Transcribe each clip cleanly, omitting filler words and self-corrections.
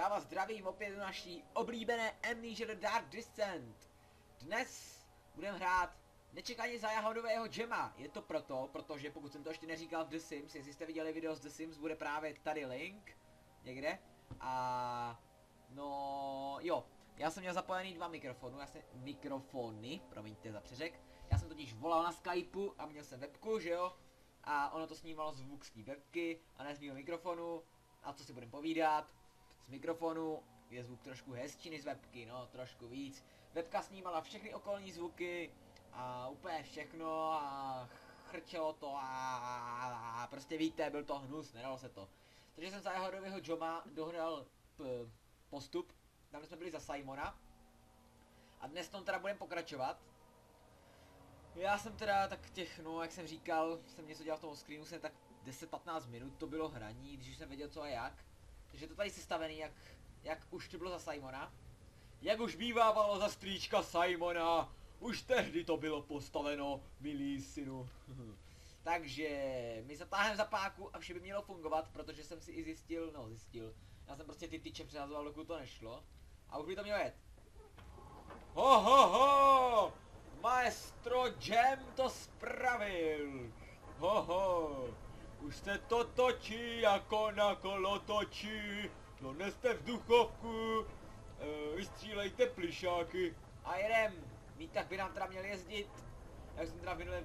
Já vás zdravím opět do naší oblíbené Amnesia The Dark Descent. Dnes budeme hrát nečekaně za jahodového džema. Je to protože pokud jsem to ještě neříkal v The Sims, jestli jste viděli video z The Sims, bude právě tady link. Někde. A no jo. Já jsem měl zapojený dva mikrofony, promiňte za přeřek. Já jsem totiž volal na Skypeu a měl jsem webku, že jo? A ono to snímalo zvuk z té webky a ne z mého mikrofonu. A co si budeme povídat? Z mikrofonu je zvuk trošku hezčí než z webky, no trošku víc. Webka snímala všechny okolní zvuky a úplně všechno a chrčelo to a prostě víte, byl to hnus, nedalo se to. Takže jsem za jahodového džema dohnal postup, tam jsme byli za Simona a dnes tom teda budeme pokračovat. Já jsem teda tak těch, no jak jsem říkal, jsem něco dělal v tom screenu, jsem tak 10-15 minut to bylo hraní, když jsem věděl co a jak. Takže to tady sestavený, jak už to bylo za Simona. Jak už bývávalo za strýčka Simona, už tehdy to bylo postaveno, milý synu. Takže my zatáhneme za páku a vše by mělo fungovat, protože jsem si i zjistil, já jsem prostě ty tyče přehazoval, dokud to nešlo. A už by to mělo jet. Ho ho ho! Maestro Jam to spravil! Ho ho! Už se to točí jako na kolotoči, doneste vzduchovku, vystřílejte plišáky a jedem. Výtah by nám teda měl jezdit. Já jsem teda v minulém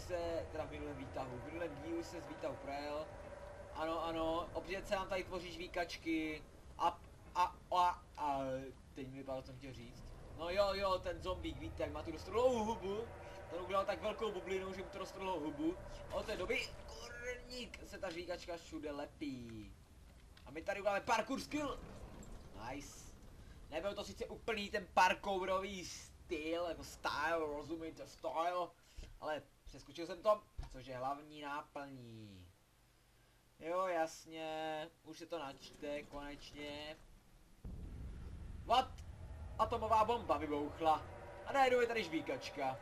dílu se z výtahu projel. Ano, opět se nám tady tvoří žvíkačky a teď mi vypadalo, co jsem chtěl říct. No jo, ten zombík, víte, jak má tu roztrhlou hubu. Ten udělal tak velkou bublinu, že mu to roztrhlo hubu. Od té doby, kurník, se ta žvíkačka všude lepí. A my tady uděláme parkour skill. Nice. Nebyl to sice úplný ten parkourový styl, jako style, rozumíte, style. Ale přeskočil jsem to, což je hlavní náplní. Jo, jasně, už se to načte, konečně. What? Atomová bomba vybouchla. A najednou je tady žvíkačka.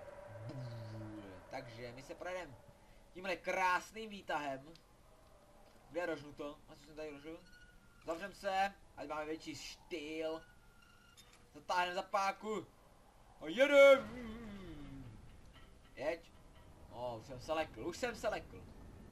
Takže my se projedeme tímhle krásným výtahem. Kde rožnu to? A co jsem tady rožil? Zavřem se, ať máme větší štýl. Zatáhneme za páku. A jedem! Jeď. No, už jsem se lekl.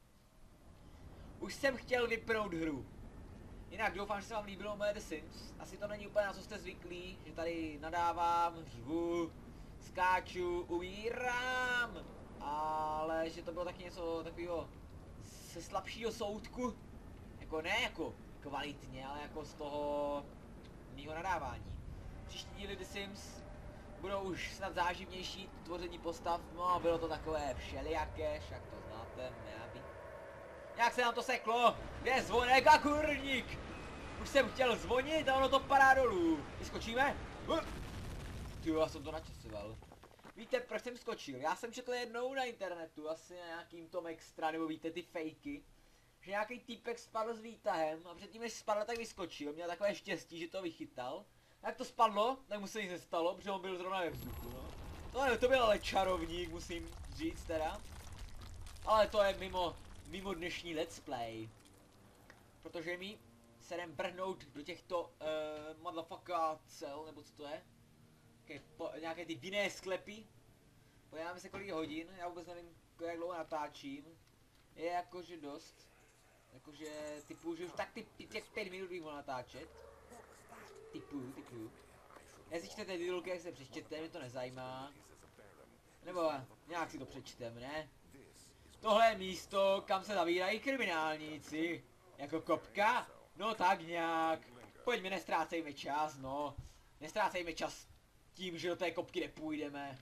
Už jsem chtěl vypnout hru. Jinak doufám, že se vám líbilo moje The Sims. Asi to není úplně na co jste zvyklí, že tady nadávám, řvu, skáču, umírám. Ale že to bylo taky něco takového se slabšího soudku. Jako ne jako kvalitně, ale jako z toho mýho nadávání. Příští díly The Sims budou už snad záživnější, tvoření postav, no bylo to takové všelijaké, však to znáte, neabí. Jak se nám to seklo? Kde je zvonek a kurník? Už jsem chtěl zvonit a ono to padá dolů. Vyskočíme? Tyjo, já jsem to načasoval. Víte, proč jsem skočil? Já jsem četl jednou na internetu, asi na nějakým tom extra, nebo víte ty fejky, že nějaký týpek spadl s výtahem a předtím, než spadl, tak vyskočil. Měl takové štěstí, že to vychytal. Jak to spadlo, tak mu se nic nestalo, protože on byl zrovna ve vzduchu, no. To byl ale čarovník, musím říct teda. Ale to je mimo dnešní let's play. Protože my se jdem brhnout do těchto motherfucker cel, nebo co to je? Nějaké ty vinné sklepy. Podíváme se kolik hodin, já vůbec nevím, jak dlouho natáčím. Je jakože dost. Jakože typu, že už tak těch 5 minut bych mohl natáčet. Typu. Jestli čtete titulky, jak se přečtěte, mě to nezajímá. Nebo nějak si to přečtem, ne? Tohle je místo, kam se zavírají kriminálníci. Jako kopka? No tak nějak. Pojďme, nestrácejme čas, no. Nestrácejme čas tím, že do té kopky nepůjdeme.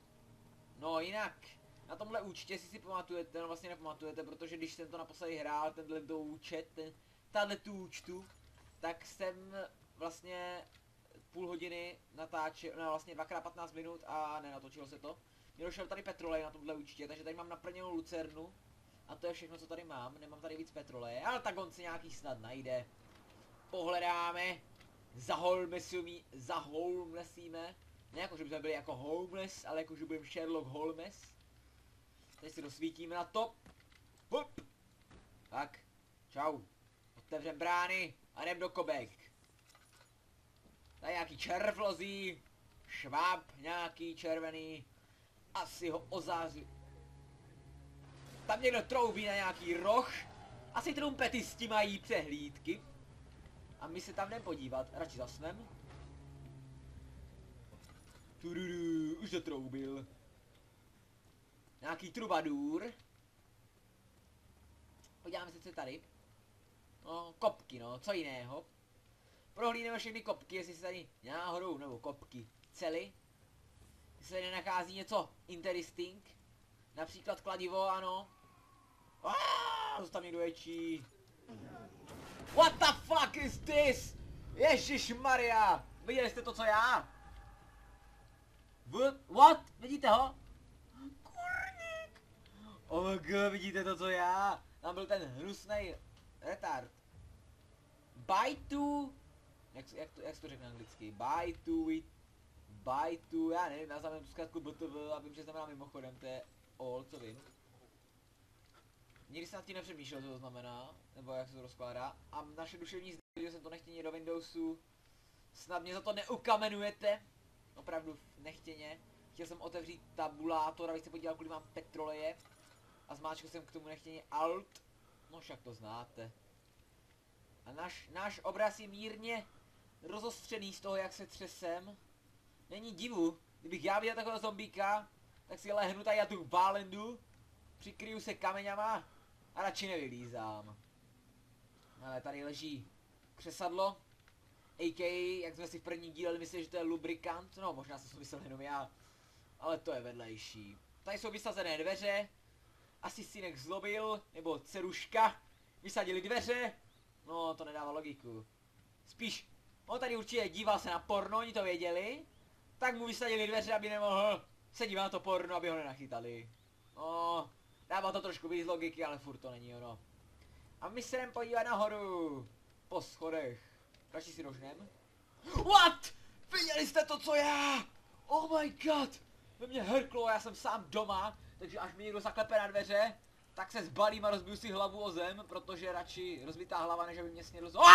No jinak, na tomhle účtě si pamatujete, no vlastně nepamatujete, protože když jsem to naposledy hrál, tenhle účet, tu účtu, tak jsem vlastně půl hodiny natáčel, no vlastně 2x15 minut a nenatočilo se to. Mě došel tady petrolej na tomhle účtě, takže tady mám naplněnou lucernu. A to je všechno, co tady mám, nemám tady víc petroleje, ale tak on si nějaký snad najde. Pohledáme, zaholmlesíme. Ne jako, že bychom byli jako homeless, ale jako, že budeme Sherlock Holmes. Teď si rozsvítíme na to. Hup. Tak, čau. Otevřem brány a jdem do kobek. Tady nějaký červ lozí. Šváb nějaký červený. Asi ho ozáří. Tam někdo troubí na nějaký roh. Asi trumpetisti mají přehlídky. A my se tam jdem podívat. Radši zasnem. Tududu, už to troubil. Nějaký trubadur. Podíváme se, co je tady. No, kopky, no, co jiného. Prohlídneme všechny kopky, jestli se tady náhodou, nebo kopky, cely. Jestli se nenachází něco interesting. Například kladivo, ano. To tam někdo ječí. What the fuck is this? Ježišmarja! Viděli jste to, co já? What? Vidíte ho? Kurník! Oh my god, vidíte to, co já? Tam byl ten hnusnej retard. Buy to... Jak se to řekne anglicky? Buy to, já nevím, já znamenám tu zkrátku BTV a vím, že znamená mimochodem, to je all, co vím. Nikdy jsem nad tím nepřemýšlel, co to znamená, nebo jak se to rozkládá. A naše duševní zdraví, že jsem to nechtěně do Windowsu, snad mě za to neukamenujete. Opravdu nechtěně. Chtěl jsem otevřít tabulátor, abych se podíval, kolik mám petroleje. A zmáčkl jsem k tomu nechtěně Alt. No však to znáte. A náš obraz je mírně rozostřený z toho, jak se třesem. Není divu, kdybych já viděl takového zombíka, tak si lehnu tady na tu bálendu, přikryju se kameňama a radši nevylízám. Ale tady leží křesadlo, a.k.a. jak jsme si v první díle mysleli, že to je lubrikant, no možná jsem si myslel jenom já, ale to je vedlejší. Tady jsou vysazené dveře, asi synek zlobil, nebo dceruška, vysadili dveře, no to nedává logiku. Spíš, on tady určitě díval se na porno, oni to věděli, tak mu vysadili dveře, aby nemohl se dívat na to porno, aby ho nenachytali. No, dává to trošku víc logiky, ale furt to není ono. A my se jdem podívat nahoru, po schodech. Radši si rožnem. What? Viděli jste to, co já? Oh my god! Ve mě hrklo, já jsem sám doma, takže až mi někdo zaklepe na dveře, tak se zbalím a rozbiju si hlavu o zem, protože radši rozbitá hlava, než aby mě snědl to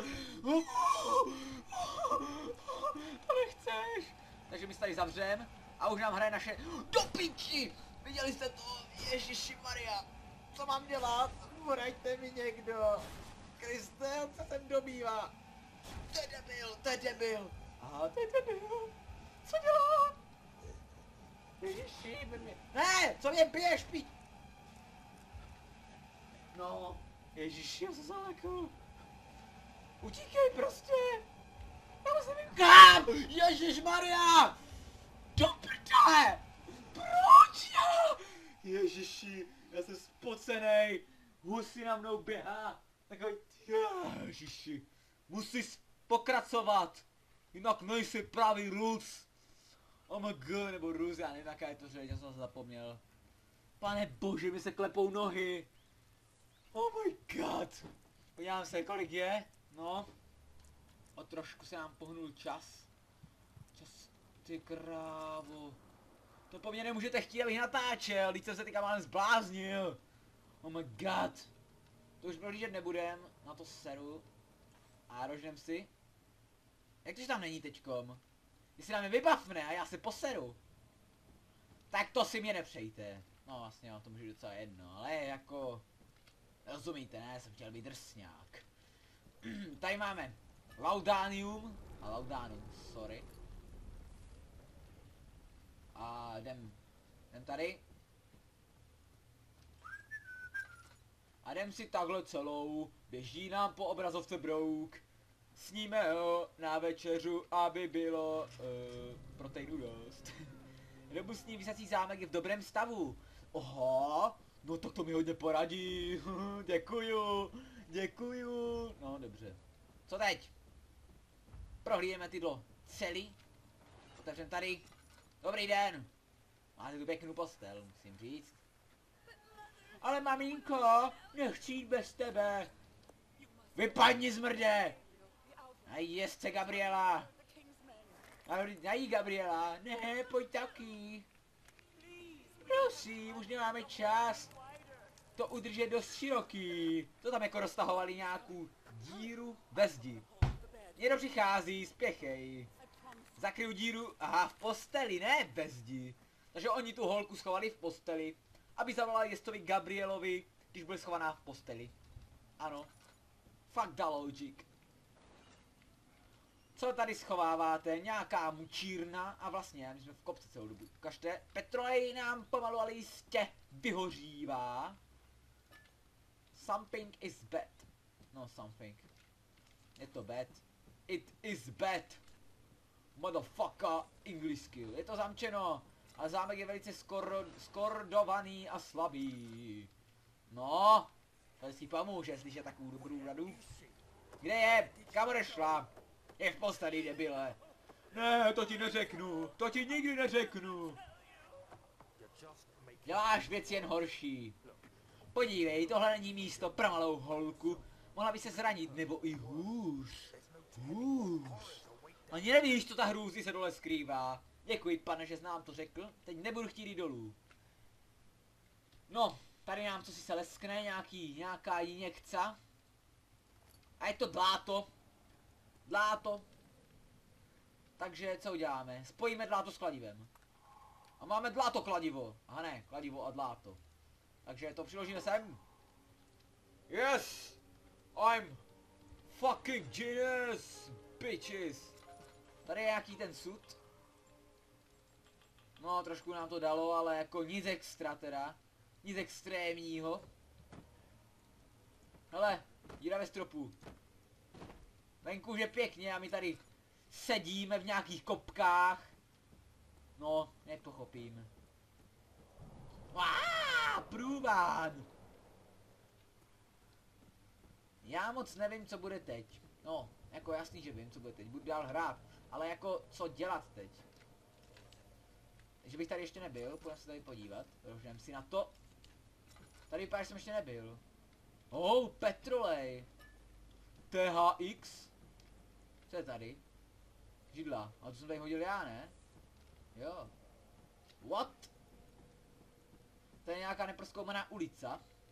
nechceš! Takže my se tady zavřem a už nám hraje naše... Do piči! Viděli jste to? Ježišimaria! Co mám dělat? Poraďte mi někdo! Kriste, on se sem dobývá! To je debil! Aha, to je debil! Co dělá? Ježiši, mě... Ne! Co mě biješ, pič? No, ježiši, já se zalekl. Utíkej prostě! Já musím jít kam? Ježišmarja! Do prdele! Proč já? Ježiši, já jsem spocenej. Husy na mnou běhá. Takový... Ježiši. Musíš pokračovat. Jinak nejsi pravý Rus. Oh my god, nebo Rus, já nevím, jaká je to řeč, já jsem to zapomněl. Pane bože, mi se klepou nohy. Oh my god. Podívám se, kolik je. No. O trošku se nám pohnul čas. Ty krávo. To po mně nemůžete chtít, abych natáčel, když jsem se teďka málem zbláznil. Oh my god. To už prohlížet nebudem, na to seru. A rožnem si. Jak to, že tam není teďkom? Jestli nám je vybavne a já se poseru. Tak to si mě nepřejte. No vlastně, to může docela jedno, ale jako... Rozumíte, ne? Jsem chtěl být drsňák. Tady máme Laudanium. A Laudanum, sorry. A jdem tady. A jdem si takhle celou. Běží nám po obrazovce brouk. Sníme ho na večeřu, aby bylo proteinu dost. Robustní visací zámek je v dobrém stavu. Oho, no tak to mi hodně poradí. Děkuju. No dobře. Co teď? Prohlídeme tyto cely. Otevřem tady. Dobrý den. Máte tu pěknou postel, musím říct. Ale maminko, nechci jít bez tebe. Vypadni, zmrde! Najdi jezdce, Gabriela. Najdi, Gabriela. Ne, pojď taky. Prosím, už nemáme čas. To udržet dost široký. To tam jako roztahovali nějakou díru ve zdi. Někdo přichází, spěchej. Zakryju díru, aha, v posteli, ne bez zdi. Takže oni tu holku schovali v posteli, aby zavolali jestovi Gabrielovi, když byl schovaná v posteli. Ano. Fuck the logic. Co tady schováváte? Nějaká mučírna a vlastně, my jsme v kopci celou dobu. Ukažte, petrolej nám pomalu ale jistě vyhořívá. Something is bad. No something. Je to bad. It is bad. Motherfucker English skill. Je to zamčeno. Ale zámek je velice skordovaný a slabý. No. To si pomůže slyšet takovou dobrou radu. Kde je? Kam odešla? Je v posteli, debile. Ne, to ti neřeknu. To ti nikdy neřeknu. Děláš věc jen horší. Podívej, tohle není místo pro malou holku. Mohla by se zranit, nebo i hůř. Hůř. Ani nevíš, co ta hrůzy se dole skrývá. Děkuji, pane, že jsi nám to řekl. Teď nebudu chtít jít dolů. No, tady nám co si se leskne, nějaká injekce. A je to dláto. Dláto. Takže co uděláme? Spojíme dláto s kladivem. A máme dláto kladivo. Aha ne, kladivo a dláto. Takže to přiložíme sem. Yes! I'm fucking genius, bitches. Tady je nějaký ten sud. No, trošku nám to dalo, ale jako nic extra teda. Nic extrémního. Hele, díra ve stropu. Venku už je pěkně a my tady sedíme v nějakých kopkách. No, nepochopím. Průván! Já moc nevím, co bude teď. No, jako jasný, že vím, co bude teď. Budu dál hrát. Ale jako, co dělat teď? Takže bych tady ještě nebyl, půjdeme se tady podívat. Rožneme si na to. Tady vypadá, že jsem ještě nebyl. Petrolej. THX. Co je tady? Židla. A to jsem tady hodil já, ne? Jo. What? To je nějaká neprozkoumaná ulice.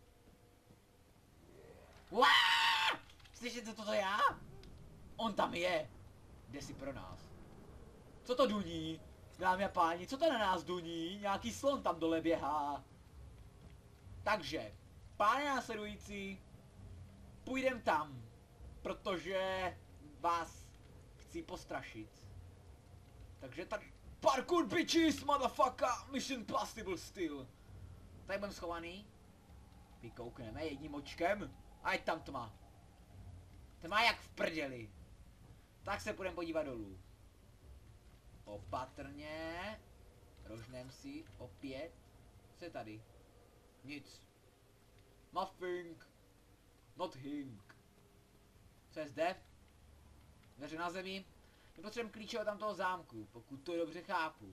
Slyšíte, co toto já? On tam je. Jde si pro nás. Co to duní? Dámy a páni, co to na nás duní? Nějaký slon tam dole běhá. Takže, páni následující, půjdem tam. Protože vás chci postrašit. Takže tady... Parkour bitches, motherfucker, mission impossible still. Tady budeme schovaný. Vykoukneme jedním očkem. Ať tam tma. Tma jak v prdeli. Tak se půjdeme podívat dolů. Opatrně. Rožnem si opět. Co je tady? Nic. Nothing. Nothing. Co je zde? Dveře na zemi. My potřebujeme klíče od tamtoho zámku, pokud to dobře chápu.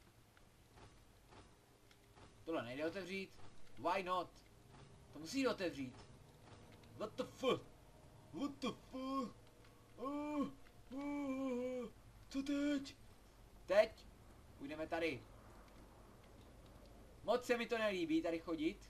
Tohle nejde otevřít. Why not? To musí otevřít. What the fuck? What the fuck? Co teď? Teď? Půjdeme tady. Moc se mi to nelíbí tady chodit.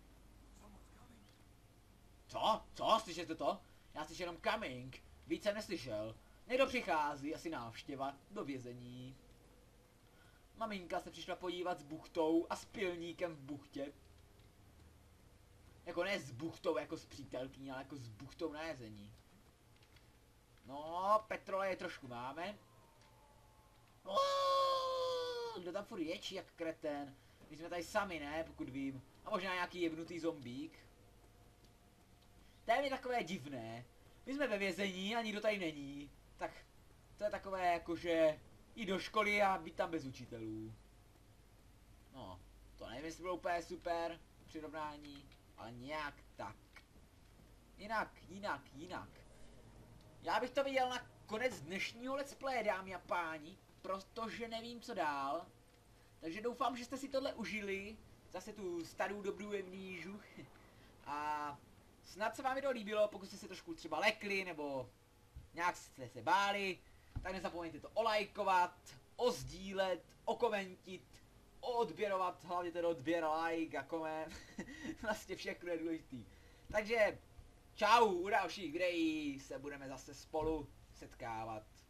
Co? Co? Slyšíte to? Já slyšel jenom coming. Víc jsem neslyšel. Někdo přichází, asi návštěva, do vězení. Maminka se přišla podívat s buchtou a s pilníkem v buchtě. Jako ne s buchtou jako s přítelkyní, ale jako s buchtou na jezení. No, petroleje trošku máme. Kdo tam furt ječí jak kreten? My jsme tady sami, ne, pokud vím. A možná nějaký jebnutý zombík. To je mi takové divné. My jsme ve vězení a nikdo tady není. Tak to je takové jakože jít do školy a být tam bez učitelů. No, to nevím, jestli bylo úplně super přirovnání, ale nějak tak. Jinak. Já bych to viděl na konec dnešního let's play, dámy a páni, protože nevím co dál. Takže doufám, že jste si tohle užili, zase tu starou dobrou jemnížu. A snad se vám video líbilo, pokud jste se trošku třeba lekli, nebo nějak jste se báli, tak nezapomeňte to olajkovat, ozdílet, okomentit, odběrovat, hlavně ten odběr, like a koment, vlastně všechno je důležitý. Takže čau, u dalších videí se budeme zase spolu setkávat